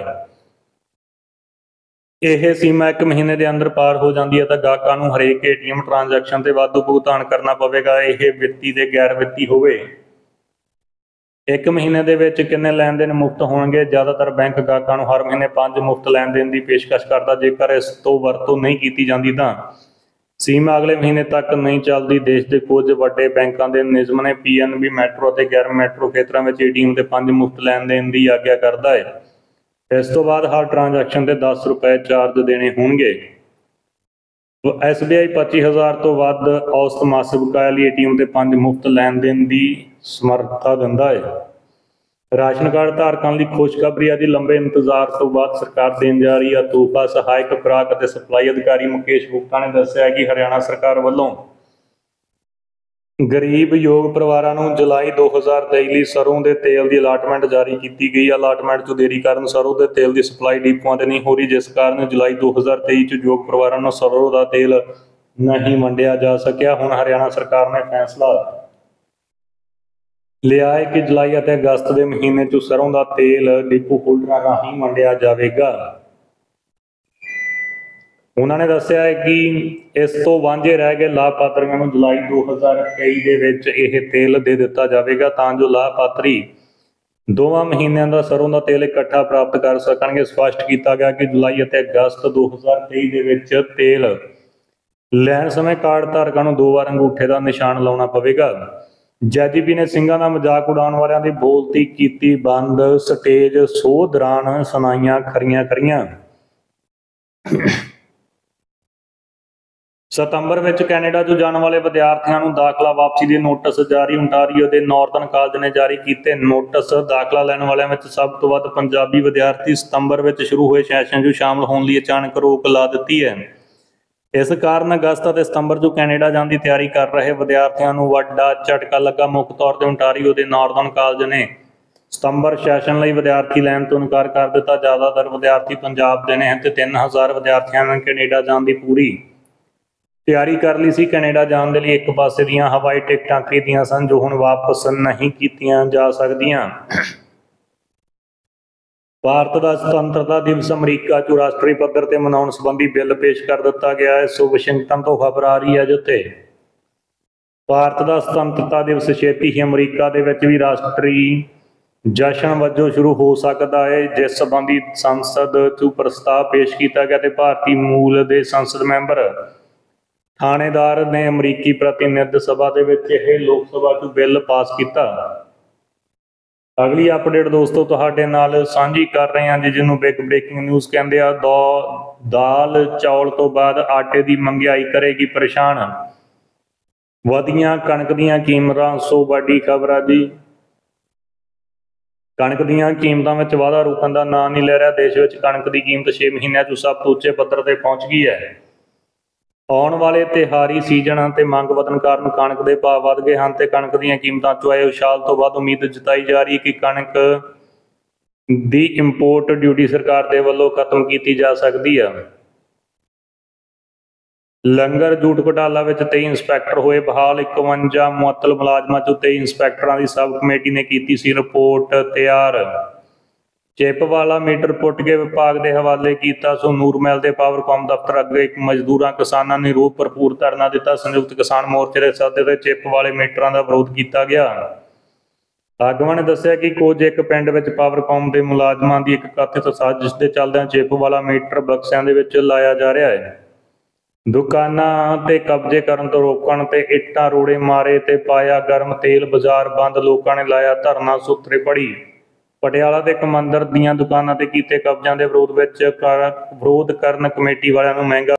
ਇਹ ਸੀਮਾ ਇੱਕ ਮਹੀਨੇ ਦੇ ਅੰਦਰ ਪਾਰ ਹੋ ਜਾਂਦੀ ਹੈ ਤਾਂ ਗਾਹਕਾਂ ਨੂੰ ਹਰੇਕ ਏ ਟੀ ਐਮ ਟ੍ਰਾਂਜੈਕਸ਼ਨ ਤੇ ਵਾਧੂ ਭੁਗਤਾਨ ਕਰਨਾ ਪਵੇਗਾ। ਇਹ ਵਿੱਤੀ ਤੇ ਗੈਰ ਵਿੱਤੀ ਹੋਵੇ। ਇੱਕ ਮਹੀਨੇ ਦੇ ਵਿੱਚ ਕਿੰਨੇ ਲੈਣ ਦੇਣ ਮੁਫਤ ਹੋਣਗੇ? ਜ਼ਿਆਦਾਤਰ ਬੈਂਕ ਗਾਹਕਾਂ ਨੂੰ ਹਰ ਮਹੀਨੇ ਪੰਜ ਮੁਫਤ ਲੈਣ ਦੇਣ ਦੀ ਪੇਸ਼ਕਸ਼ ਕਰਦਾ। ਜੇਕਰ ਇਸ ਤੋਂ ਵਰਤੋਂ ਨਹੀਂ ਕੀਤੀ ਜਾਂਦੀ ਤਾਂ ਸੀਮਾ ਅਗਲੇ ਮਹੀਨੇ ਤੱਕ ਨਹੀਂ ਚੱਲਦੀ। ਦੇਸ਼ ਦੇ ਕੁਝ ਵੱਡੇ ਬੈਂਕਾਂ ਦੇ ਨਿਯਮ ਨੇ ਪੀ ਐਨ ਬੀ, ਮੈਟਰੋ ਅਤੇ ਗੈਰ ਮੈਟਰੋ ਖੇਤਰਾਂ ਵਿੱਚ ਏ ਟੀ ਐਮ ਤੇ ਪੰਜ ਮੁਫਤ ਲੈਣ ਦੇਣ ਦੀ ਆਗਿਆ ਕਰਦਾ ਹੈ। ਇਸ ਤੋਂ ਬਾਅਦ ਹਰ ਟ੍ਰਾਂਜੈਕਸ਼ਨ ਤੇ ਦਸ ਰੁਪਏ ਚਾਰਜ ਦੇਣੇ ਹੋਣਗੇ। ਐਸ ਬੀ ਆਈ ਪੱਚੀ ਹਜ਼ਾਰ ਤੋਂ ਵੱਧ ਔਸਤ ਮਾਸਿਕ ਬਕਾਇਆ ਲਈ ਏ ਟੀ ਐਮ ਤੇ ਪੰਜ ਮੁਫਤ ਲੈਣ ਦੇਣ ਦੀ ਸਮਰੱਥਾ ਦਿੰਦਾ ਹੈ। ਰਾਸ਼ਨ ਕਾਰਡ ਧਾਰਕਾਂ ਲਈ ਖੁਸ਼ਖਬਰੀ ਆ ਜੀ। ਲੰਬੇ ਇੰਤਜ਼ਾਰ ਤੋਂ ਬਾਅਦ ਸਰਕਾਰ ਦੇਣ ਜਾ ਰਹੀ ਹੈ ਤੋਹਫਾ। ਸਹਾਇਕ ਖੁਰਾਕ ਅਤੇ ਸਪਲਾਈ ਅਧਿਕਾਰੀ ਮੁਕੇਸ਼ ਗੁਪਤਾ ਨੇ ਦੱਸਿਆ ਕਿ ਹਰਿਆਣਾ ਸਰਕਾਰ ਵੱਲੋਂ ਗਰੀਬ ਯੋਗ ਪਰਿਵਾਰਾਂ ਨੂੰ ਜੁਲਾਈ ਦੋ ਹਜ਼ਾਰ ਤੇਈ ਲਈ ਸਰੋਂ ਦੇ ਤੇਲ ਦੀ ਅਲਾਟਮੈਂਟ ਜਾਰੀ ਕੀਤੀ ਗਈ ਹੈ। ਅਲਾਟਮੈਂਟ 'ਚ ਦੇਰੀ ਕਾਰਨ ਸਰੋਂ ਦੇ ਤੇਲ ਦੀ ਸਪਲਾਈ ਡੀਪੂਆਂ ਤੇ ਨਹੀਂ ਹੋ ਰਹੀ, ਜਿਸ ਕਾਰਨ ਜੁਲਾਈ ਦੋ ਹਜ਼ਾਰ ਤੇਈ 'ਚ ਯੋਗ ਪਰਿਵਾਰਾਂ ਨੂੰ ਸਰੋਂ ਦਾ ਤੇਲ ਨਹੀਂ ਵੰਡਿਆ ਜਾ ਸਕਿਆ। ਹੁਣ ਹਰਿਆਣਾ ਸਰਕਾਰ ਨੇ ਫੈਸਲਾ ਲਿਆ ਹੈ ਕਿ ਜੁਲਾਈ ਅਤੇ ਅਗਸਤ ਦੇ ਮਹੀਨੇ 'ਚ ਸਰੋਂ ਦਾ ਤੇਲ ਡਿਪੂ ਹੋਲਡਰਾਂ ਰਾਹੀਂ ਵੰਡਿਆ ਜਾਵੇਗਾ। ਉਹਨਾਂ ਨੇ ਦੱਸਿਆ ਹੈ ਕਿ ਇਸ ਤੋਂ ਵਾਂਝੇ ਰਹਿ ਗਏ ਲਾਭਪਾਤਰੀਆਂ ਨੂੰ ਜੁਲਾਈ ਦੋ ਹਜ਼ਾਰ ਤੇਈ ਦੇ ਵਿੱਚ ਇਹ ਤੇਲ ਦੇ ਦਿੱਤਾ ਜਾਵੇਗਾ ਤਾਂ ਜੋ ਲਾਭਪਾਤਰੀ ਦੋਵਾਂ ਮਹੀਨਿਆਂ ਦਾ ਸਰੋਂ ਦਾ ਤੇਲ ਇਕੱਠਾ ਪ੍ਰਾਪਤ ਕਰ ਸਕਣਗੇ। ਸਪਸ਼ਟ ਕੀਤਾ ਗਿਆ ਕਿ ਜੁਲਾਈ ਅਤੇ ਅਗਸਤ ਦੋ ਹਜ਼ਾਰ ਤੇਈ ਦੇ ਵਿੱਚ ਤੇਲ ਲੈਣ ਸਮੇਂ ਕਾਰਡ ਧਾਰਕਾਂ ਨੂੰ ਦੋ ਵਾਰ ਅੰਗੂਠੇ ਦਾ ਨਿਸ਼ਾਨ ਲਾਉਣਾ ਪਵੇਗਾ। ਜੈ ਜੀ ਪੀ ਨੇ ਸਿੰਘਾਂ ਦਾ ਮਜ਼ਾਕ ਉਡਾਉਣ ਵਾਲਿਆਂ ਦੀ ਬੋਲਤੀ ਕੀਤੀ ਬੰਦ। ਸਟੇਜ ਸ਼ੋਅ ਦੌਰਾਨ ਸੁਣਾਈਆਂ ਖਰੀਆਂ ਖਰੀਆਂ। ਸਤੰਬਰ ਵਿੱਚ ਕੈਨੇਡਾ 'ਚ ਜਾਣ ਵਾਲੇ ਵਿਦਿਆਰਥੀਆਂ ਨੂੰ ਦਾਖਲਾ ਵਾਪਸੀ ਦੇ ਨੋਟਿਸ ਜਾਰੀ। ਓਨਟਾਰੀਓ ਦੇ ਨਾਰਥਰਨ ਕਾਲਜ ਨੇ ਜਾਰੀ ਕੀਤੇ ਨੋਟਿਸ। ਦਾਖਲਾ ਲੈਣ ਵਾਲਿਆਂ ਵਿੱਚ ਸਭ ਤੋਂ ਵੱਧ ਪੰਜਾਬੀ ਵਿਦਿਆਰਥੀ ਸਤੰਬਰ ਵਿੱਚ ਸ਼ੁਰੂ ਹੋਏ ਸੈਸ਼ਨ 'ਚ ਸ਼ਾਮਲ ਹੋਣ ਲਈ ਅਚਾਨਕ ਰੋਕ ਲਾ ਦਿੱਤੀ ਹੈ। ਇਸ ਕਾਰਨ ਅਗਸਤ ਅਤੇ ਸਤੰਬਰ 'ਚ ਕੈਨੇਡਾ ਜਾਣ ਦੀ ਤਿਆਰੀ ਕਰ ਰਹੇ ਵਿਦਿਆਰਥੀਆਂ ਨੂੰ ਵੱਡਾ ਝਟਕਾ ਲੱਗਾ। ਮੁੱਖ ਤੌਰ ਤੇ ਓਨਟਾਰੀਓ ਦੇ ਨਾਰਥਰਨ ਕਾਲਜ ਨੇ ਸਤੰਬਰ ਸੈਸ਼ਨ ਲਈ ਵਿਦਿਆਰਥੀ ਲੈਣ ਤੋਂ ਇਨਕਾਰ ਕਰ ਦਿੱਤਾ। ਜ਼ਿਆਦਾਤਰ ਵਿਦਿਆਰਥੀ ਪੰਜਾਬ ਦੇ ਨੇ ਤੇ ਤਿੰਨ ਹਜ਼ਾਰ ਵਿਦਿਆਰਥੀਆਂ ਨੇ ਕੈਨੇਡਾ ਜਾਣ ਦੀ ਪੂਰੀ ਤਿਆਰੀ ਕਰ ਲਈ ਸੀ। ਕੈਨੇਡਾ ਜਾਣ ਦੇ ਲਈ ਇੱਕ ਪਾਸੇ ਦੀਆਂ ਹਵਾਈ ਟਿਕਟਾਂ ਖਰੀਦੀਆਂ ਸਨ ਜੋ ਹੁਣ ਵਾਪਸ ਨਹੀਂ ਕੀਤੀਆਂ ਜਾ ਸਕਦੀਆਂ। ਭਾਰਤ ਦਾ ਸੁਤੰਤਰਤਾ ਦਿਵਸ ਅਮਰੀਕਾ 'ਚ ਰਾਸ਼ਟਰੀ ਪੱਧਰ ਤੇ ਮਨਾਉਣ ਸੰਬੰਧੀ ਬਿੱਲ ਪੇਸ਼ ਕਰ ਦਿੱਤਾ ਗਿਆ ਹੈ। ਸੋ ਵਾਸ਼ਿੰਗਟਨ ਤੋਂ ਖਬਰ ਆ ਰਹੀ ਹੈ ਜਿੱਥੇ ਭਾਰਤ ਦਾ ਸੁਤੰਤਰਤਾ ਦਿਵਸ ਛੇਤੀ ਹੀ ਅਮਰੀਕਾ ਦੇ ਵਿੱਚ ਵੀ ਰਾਸ਼ਟਰੀ ਜਸ਼ਨ ਵਜੋਂ ਸ਼ੁਰੂ ਹੋ ਸਕਦਾ ਹੈ, ਜਿਸ ਸੰਬੰਧੀ ਸੰਸਦ 'ਚ ਪ੍ਰਸਤਾਵ ਪੇਸ਼ ਕੀਤਾ ਗਿਆ ਤੇ ਭਾਰਤੀ ਮੂਲ ਦੇ ਸੰਸਦ ਮੈਂਬਰ ਥਾਣੇਦਾਰ ਨੇ ਅਮਰੀਕੀ ਪ੍ਰਤੀਨਿਧ ਸਭਾ ਦੇ ਵਿੱਚ ਇਹ ਲੋਕ ਸਭਾ 'ਚ ਬਿੱਲ ਪਾਸ ਕੀਤਾ। ਅਗਲੀ ਅਪਡੇਟ ਦੋਸਤੋ ਤੁਹਾਡੇ ਨਾਲ ਸਾਂਝੀ ਕਰ ਰਹੇ ਹਾਂ ਜੀ, ਜਿਹਨੂੰ ਬਿਗ ਬ੍ਰੇਕਿੰਗ ਨਿਊਜ਼ ਕਹਿੰਦੇ ਆ। ਦੋ ਦਾਲ ਚੌਲ ਤੋਂ ਬਾਅਦ ਆਟੇ ਦੀ ਮਹਿੰਗਾਈ ਕਰੇਗੀ ਪਰੇਸ਼ਾਨ, ਵਧੀਆਂ ਕਣਕ ਦੀਆਂ ਕੀਮਤਾਂ। ਸੋ ਵੱਡੀ ਖਬਰ ਆ ਜੀ, ਕਣਕ ਦੀਆਂ ਕੀਮਤਾਂ ਵਿੱਚ ਵਾਧਾ ਰੁਕਣ ਦਾ ਨਾਂ ਨਹੀਂ ਲੈ ਰਿਹਾ। ਦੇਸ਼ ਵਿੱਚ ਕਣਕ ਦੀ ਕੀਮਤ ਛੇ ਮਹੀਨਿਆਂ 'ਚ ਸਭ ਤੋਂ ਉੱਚੇ ਪੱਧਰ ਤੇ ਪਹੁੰਚ ਗਈ ਹੈ। ਆਉਣ ਵਾਲੇ ਤਿਹਾਰੀ ਸੀਜ਼ਨ ਤੇ ਮੰਗ ਵਧਣ ਕਾਰਨ ਕਣਕ ਦੇ ਭਾਅ ਵੱਧ ਗਏ ਹਨ ਤੇ ਕਣਕ ਦੀਆਂ ਕੀਮਤਾਂ 'ਚ ਆਏ ਉਛਾਲ ਤੋਂ ਬਾਅਦ ਉਮੀਦ ਜਤਾਈ ਜਾ ਰਹੀ ਹੈ ਕਿ ਕਣਕ ਦੀ ਇੰਪੋਰਟ ਡਿਊਟੀ ਸਰਕਾਰ ਦੇ ਵੱਲੋਂ ਖਤਮ ਕੀਤੀ ਜਾ ਸਕਦੀ ਹੈ। ਲੰਗਰ ਜੂਟ ਘੁਟਾਲਾ ਵਿੱਚ ਤੇਈ ਇੰਸਪੈਕਟਰ ਹੋਏ ਬਹਾਲ। ਇਕਵੰਜਾ ਮੁਅੱਤਲ ਮੁਲਾਜ਼ਮਾਂ 'ਚੋਂ ਤੇਈ ਇੰਸਪੈਕਟਰਾਂ ਦੀ ਸਬ ਕਮੇਟੀ ਨੇ ਕੀਤੀ ਸੀ ਰਿਪੋਰਟ ਤਿਆਰ। ਚਿੱਪ ਵਾਲਾ ਮੀਟਰ ਪੁੱਟ ਕੇ ਵਿਭਾਗ ਦੇ ਹਵਾਲੇ ਕੀਤਾ। ਸੋ ਨੂਰਮਹਿਲ ਦੇ ਪਾਵਰਕਾਮ ਦਫ਼ਤਰ ਅੱਗੇ ਇੱਕ ਮਜ਼ਦੂਰਾਂ ਕਿਸਾਨਾਂ ਨੇ ਰੋਹ ਭਰਪੂਰ ਧਰਨਾ ਦਿੱਤਾ। ਸੰਯੁਕਤ ਕਿਸਾਨ ਮੋਰਚੇ ਦੇ ਸੱਦੇ ਤੇ ਚਿੱਪ ਵਾਲੇ ਮੀਟਰਾਂ ਦਾ ਵਿਰੋਧ ਕੀਤਾ ਗਿਆ। ਆਗੂਆਂ ਨੇ ਦੱਸਿਆ ਕਿ ਕੁਝ ਇੱਕ ਪਿੰਡ ਵਿੱਚ ਪਾਵਰਕੌਮ ਦੇ ਮੁਲਾਜ਼ਮਾਂ ਦੀ ਇੱਕ ਕਥਿਤ ਸਾਜ਼ਿਸ਼ ਦੇ ਚੱਲਦਿਆਂ ਚਿੱਪ ਵਾਲਾ ਮੀਟਰ ਬਕਸਿਆਂ ਦੇ ਵਿੱਚ ਲਾਇਆ ਜਾ ਰਿਹਾ ਹੈ। ਦੁਕਾਨਾਂ ਤੇ ਕਬਜ਼ੇ ਕਰਨ ਤੋਂ ਰੋਕਣ ਤੇ ਇੱਟਾਂ ਰੋੜੇ ਮਾਰੇ ਤੇ ਪਾਇਆ ਗਰਮ ਤੇਲ, ਬਾਜ਼ਾਰ ਬੰਦ, ਲੋਕਾਂ ਨੇ ਲਾਇਆ ਧਰਨਾ, ਸੂਤਰੇ ਪੜੀ। ਪਟਿਆਲਾ ਦੇ ਇੱਕ ਮੰਦਿਰ ਦੀਆਂ ਦੁਕਾਨਾਂ ਤੇ ਕੀਤੇ ਕਬਜ਼ਿਆਂ ਦੇ ਵਿਰੋਧ ਵਿੱਚ ਕਰ ਵਿਰੋਧ ਕਰਨ ਕਮੇਟੀ ਵਾਲਿਆਂ ਨੂੰ ਮਹਿੰਗਾ